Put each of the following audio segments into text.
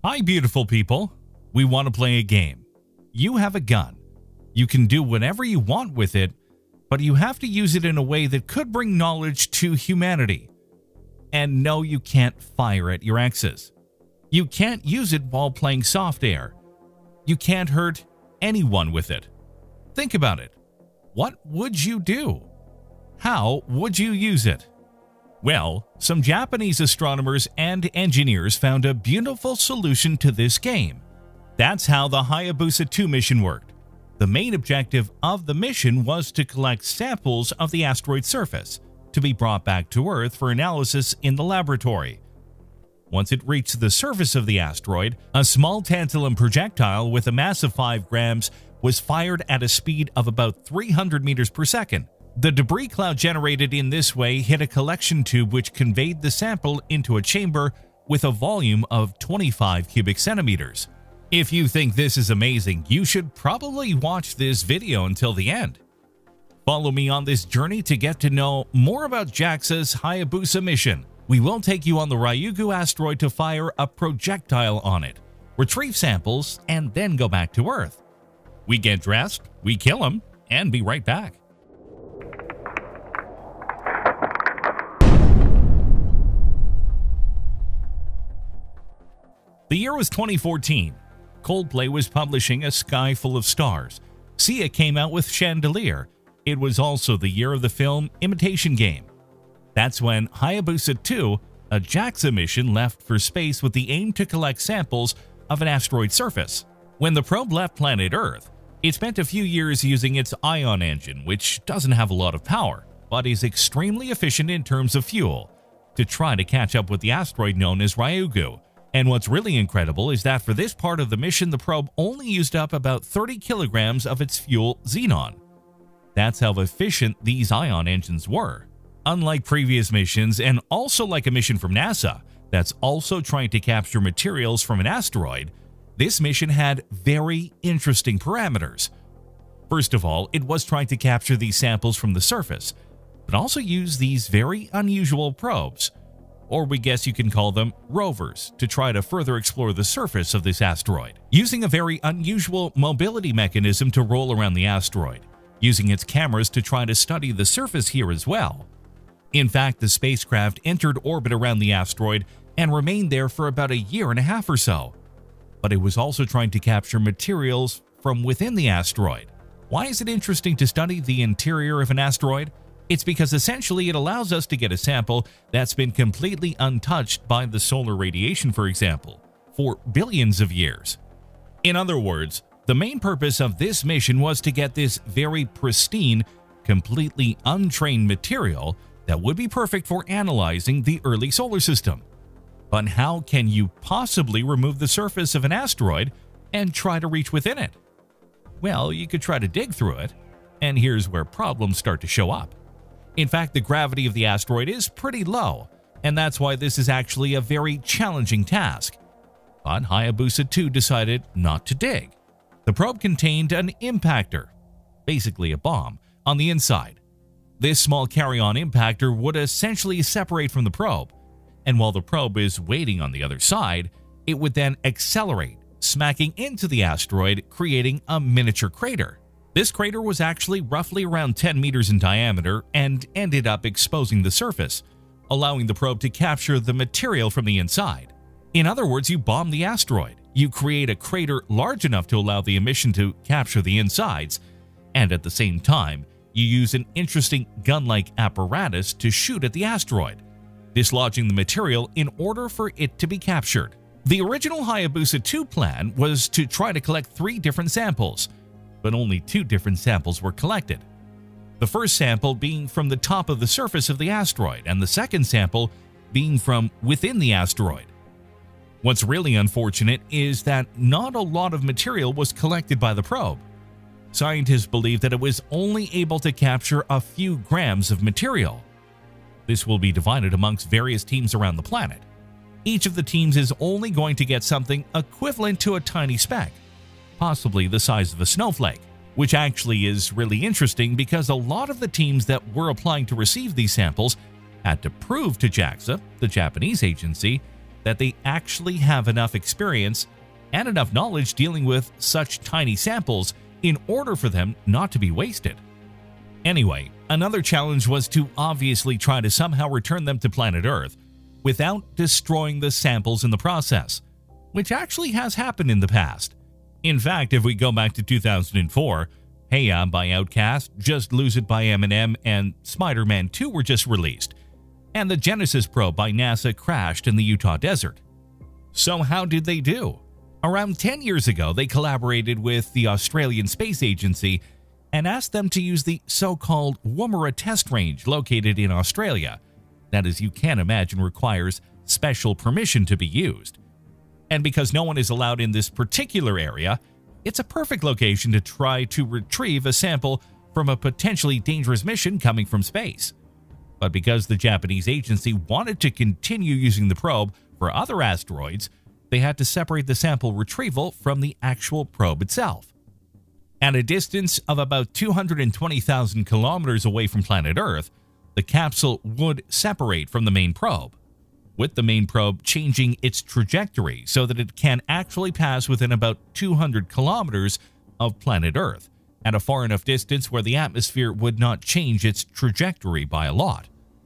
Hi, beautiful people. We want to play a game. You have a gun. You can do whatever you want with it, but you have to use it in a way that could bring knowledge to humanity. And no, you can't fire at your exes. You can't use it while playing soft air. You can't hurt anyone with it. Think about it. What would you do? How would you use it? Well, some Japanese astronomers and engineers found a beautiful solution to this game. That's how the Hayabusa 2 mission worked. The main objective of the mission was to collect samples of the asteroid surface to be brought back to Earth for analysis in the laboratory. Once it reached the surface of the asteroid, a small tantalum projectile with a mass of 5 grams was fired at a speed of about 300 meters per second. The debris cloud generated in this way hit a collection tube which conveyed the sample into a chamber with a volume of 25 cubic centimeters. If you think this is amazing, you should probably watch this video until the end. Follow me on this journey to get to know more about JAXA's Hayabusa mission. We will take you on the Ryugu Asteroid to fire a projectile on it, retrieve samples, and then go back to Earth. We get dressed, we kill them, and be right back. The year was 2014. Coldplay was publishing A Sky Full of Stars. Sia came out with Chandelier. It was also the year of the film Imitation Game. That's when Hayabusa 2, a JAXA mission, left for space with the aim to collect samples of an asteroid surface. When the probe left planet Earth, it spent a few years using its ion engine, which doesn't have a lot of power, but is extremely efficient in terms of fuel, to try to catch up with the asteroid known as Ryugu. And what's really incredible is that for this part of the mission, the probe only used up about 30 kilograms of its fuel, xenon. That's how efficient these ion engines were. Unlike previous missions, and also like a mission from NASA that's also trying to capture materials from an asteroid, this mission had very interesting parameters. First of all, it was trying to capture these samples from the surface, but also use these very unusual probes, or we guess you can call them rovers, to try to further explore the surface of this asteroid, using a very unusual mobility mechanism to roll around the asteroid, using its cameras to try to study the surface here as well. In fact, the spacecraft entered orbit around the asteroid and remained there for about a year and a half or so. But it was also trying to capture materials from within the asteroid. Why is it interesting to study the interior of an asteroid? It's because essentially it allows us to get a sample that's been completely untouched by the solar radiation, for example, for billions of years. In other words, the main purpose of this mission was to get this very pristine, completely untrained material that would be perfect for analyzing the early solar system. But how can you possibly remove the surface of an asteroid and try to reach within it? Well, you could try to dig through it, and here's where problems start to show up. In fact, the gravity of the asteroid is pretty low, and that's why this is actually a very challenging task. But Hayabusa 2 decided not to dig. The probe contained an impactor, basically a bomb, on the inside. This small carry-on impactor would essentially separate from the probe, and while the probe is waiting on the other side, it would then accelerate, smacking into the asteroid, creating a miniature crater. This crater was actually roughly around 10 meters in diameter and ended up exposing the surface, allowing the probe to capture the material from the inside. In other words, you bomb the asteroid, you create a crater large enough to allow the emission to capture the insides, and at the same time, you use an interesting gun-like apparatus to shoot at the asteroid, dislodging the material in order for it to be captured. The original Hayabusa 2 plan was to try to collect 3 different samples, but only 2 different samples were collected. The first sample being from the top of the surface of the asteroid, and the second sample being from within the asteroid. What's really unfortunate is that not a lot of material was collected by the probe. Scientists believe that it was only able to capture a few grams of material. This will be divided amongst various teams around the planet. Each of the teams is only going to get something equivalent to a tiny speck, possibly the size of a snowflake, which actually is really interesting because a lot of the teams that were applying to receive these samples had to prove to JAXA, the Japanese agency, that they actually have enough experience and enough knowledge dealing with such tiny samples in order for them not to be wasted. Anyway, another challenge was to obviously try to somehow return them to planet Earth without destroying the samples in the process, which actually has happened in the past. In fact, if we go back to 2004, Hey Ya by Outkast, Just Lose It by Eminem, and Spider-Man 2 were just released, and the Genesis probe by NASA crashed in the Utah desert. So how did they do? Around 10 years ago, they collaborated with the Australian Space Agency and asked them to use the so-called Woomera test range located in Australia. That, as you can imagine, requires special permission to be used. And because no one is allowed in this particular area, it's a perfect location to try to retrieve a sample from a potentially dangerous mission coming from space. But because the Japanese agency wanted to continue using the probe for other asteroids, they had to separate the sample retrieval from the actual probe itself. At a distance of about 220,000 kilometers away from planet Earth, the capsule would separate from the main probe, with the main probe changing its trajectory so that it can actually pass within about 200 kilometers of planet Earth, at a far enough distance where the atmosphere would not change its trajectory by a lot.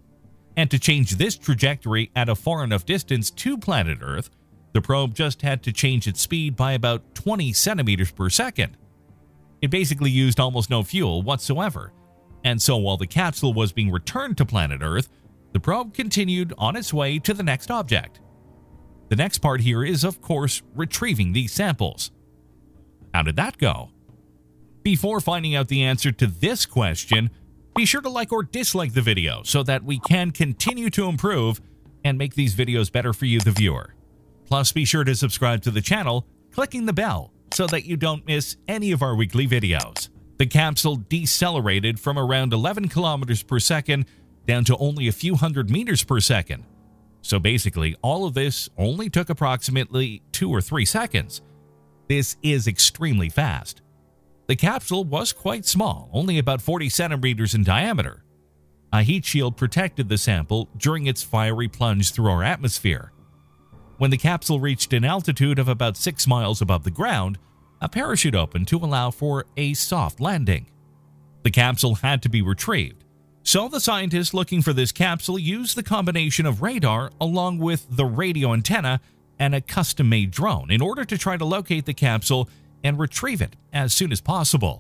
And to change this trajectory at a far enough distance to planet Earth, the probe just had to change its speed by about 20 centimeters per second. It basically used almost no fuel whatsoever, and so while the capsule was being returned to planet Earth, the probe continued on its way to the next object. The next part here is, of course, retrieving these samples. How did that go? Before finding out the answer to this question, be sure to like or dislike the video so that we can continue to improve and make these videos better for you, the viewer. Plus, be sure to subscribe to the channel, clicking the bell so that you don't miss any of our weekly videos. The capsule decelerated from around 11 kilometers per second down to only a few hundred meters per second. So basically, all of this only took approximately 2 or 3 seconds. This is extremely fast. The capsule was quite small, only about 40 centimeters in diameter. A heat shield protected the sample during its fiery plunge through our atmosphere. When the capsule reached an altitude of about 6 miles above the ground, a parachute opened to allow for a soft landing. The capsule had to be retrieved, so the scientists looking for this capsule used the combination of radar along with the radio antenna and a custom-made drone in order to try to locate the capsule and retrieve it as soon as possible.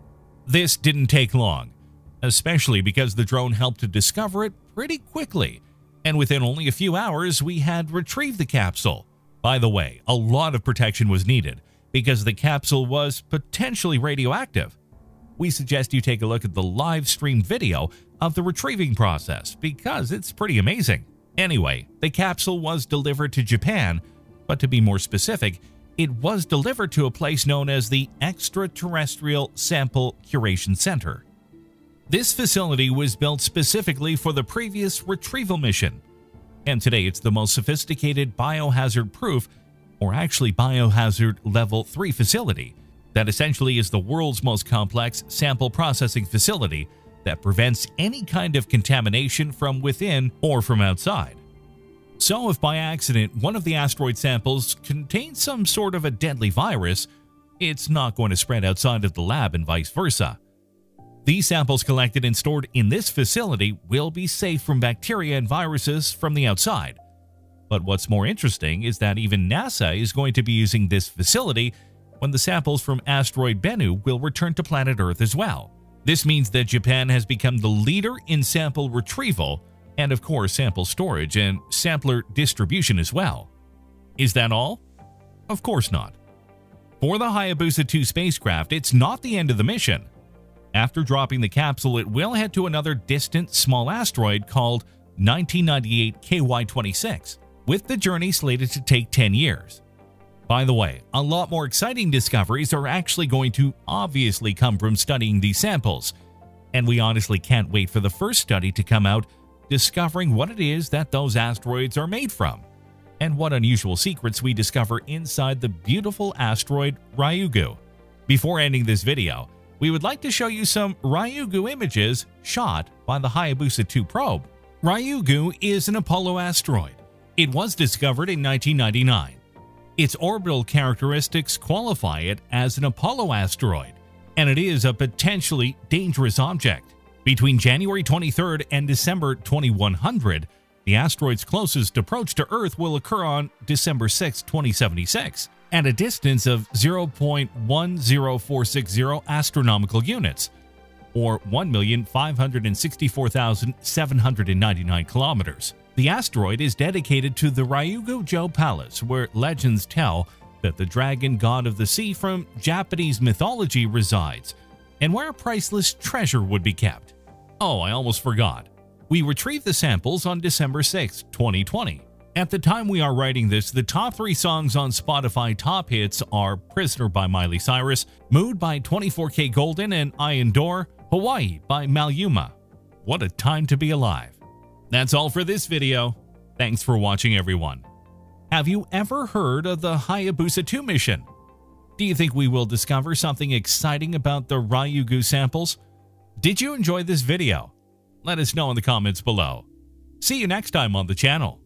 This didn't take long, especially because the drone helped to discover it pretty quickly, and within only a few hours we had retrieved the capsule. By the way, a lot of protection was needed because the capsule was potentially radioactive. We suggest you take a look at the live stream video of the retrieving process because it's pretty amazing. Anyway, the capsule was delivered to Japan, but to be more specific, it was delivered to a place known as the Extraterrestrial Sample Curation Center. This facility was built specifically for the previous retrieval mission, and today it's the most sophisticated biohazard-proof, or actually biohazard level 3 facility, that essentially is the world's most complex sample processing facility that prevents any kind of contamination from within or from outside. So if by accident one of the asteroid samples contains some sort of a deadly virus, it's not going to spread outside of the lab and vice versa. These samples collected and stored in this facility will be safe from bacteria and viruses from the outside. But what's more interesting is that even NASA is going to be using this facility when the samples from asteroid Bennu will return to planet Earth as well. This means that Japan has become the leader in sample retrieval and, of course, sample storage and sampler distribution as well. Is that all? Of course not. For the Hayabusa 2 spacecraft, it's not the end of the mission. After dropping the capsule, it will head to another distant small asteroid called 1998 KY26, with the journey slated to take 10 years. By the way, a lot more exciting discoveries are actually going to obviously come from studying these samples, and we honestly can't wait for the first study to come out discovering what it is that those asteroids are made from, and what unusual secrets we discover inside the beautiful asteroid Ryugu. Before ending this video, we would like to show you some Ryugu images shot by the Hayabusa 2 probe. Ryugu is an Apollo asteroid. It was discovered in 1999. Its orbital characteristics qualify it as an Apollo asteroid, and it is a potentially dangerous object. Between January 23rd and December 2100, the asteroid's closest approach to Earth will occur on December 6, 2076, at a distance of 0.10460 astronomical units, or 1,564,799 kilometers. The asteroid is dedicated to the Ryugu Palace, where legends tell that the dragon god of the sea from Japanese mythology resides, and where a priceless treasure would be kept. Oh, I almost forgot. We retrieved the samples on December 6, 2020. At the time we are writing this, the top 3 songs on Spotify top hits are Prisoner by Miley Cyrus, Mood by 24K Golden, and I Adore Hawaii by Maluma. What a time to be alive. That's all for this video. Thanks for watching, everyone. Have you ever heard of the Hayabusa 2 mission? Do you think we will discover something exciting about the Ryugu samples? Did you enjoy this video? Let us know in the comments below. See you next time on the channel.